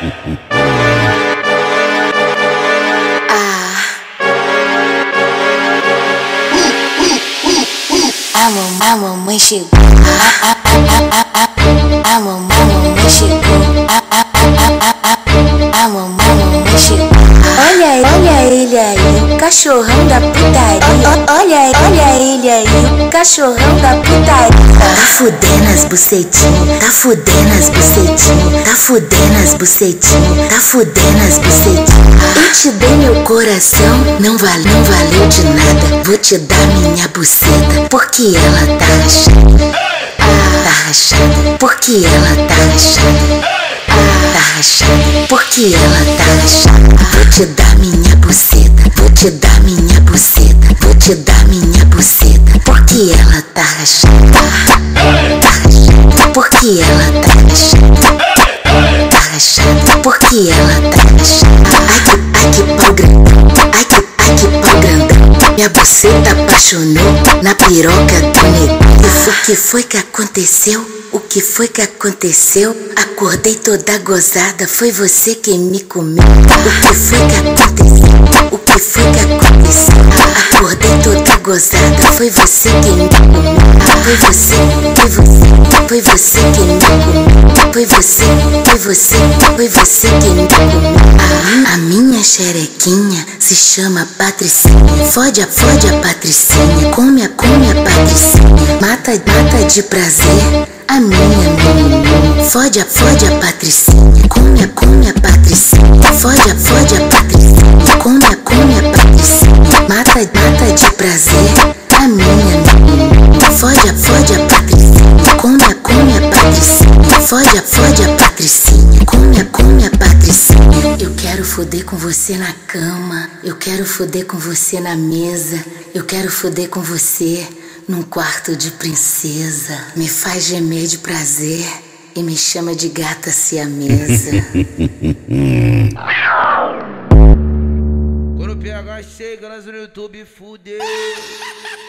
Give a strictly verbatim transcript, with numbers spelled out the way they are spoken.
A mamãe, a mamãe chegou. A, a, a, a, a, a mamãe, a mamãe chegou. A, a, a, a, a, a mamãe, a mamãe chegou. Olha, olha ele aí, o cachorrão da putaria. Olha, olha ele aí, o cachorrão da putaria. Tá fudendo as bucetinhas, tá fudendo as bucetinhas, tá fudendo as bucetinhas, tá fudendo as bucetinhas. Eu te dei meu coração, não vale, não valeu de nada. Vou te dar minha buceta, porque ela tá rachada. Ah, tá rachada, porque ela tá rachada. Ah, tá rachada, porque ela tá rachada. Vou te dar minha buceta, vou te dar minha buceta, vou te dar minha buceta, porque ela tá rachada. Tá rachada, porque ela tá rachada. Tá rachada, porque ela tá rachada. Ai que, ai que pau grandão, ai que, ai que pau grandão. Minha buceta apaixonou na piroca do negão. O que foi que aconteceu? O que foi que aconteceu? Acordei toda gozada, foi você quem me comeu. O que foi que aconteceu? O que foi que aconteceu? Acordei toda gozada, foi você quem me comeu. Foi você, foi você, foi você quem me comeu. Foi você, foi você, foi você quem me comeu. A, a minha xerequinha se chama Patricinha. Fode a, fode a Patricinha, come a, come a Patricinha. Mata, mata de prazer a minha, minha, fode a, fode a Patricinha, come a, come a Patricinha, fode a, fode a Patricinha, come a, come a Patricinha, mata, mata de prazer a minha, minha, fode a, fode a Patricinha, come a, come a Patricinha, fode a, fode a Patricinha, come a, come a Patricinha. Eu quero foder com você na cama, eu quero foder com você na mesa, eu quero foder com você num quarto de princesa. Me faz gemer de prazer e me chama de gata siamesa. Quando o P H chega, nós no YouTube fudeu.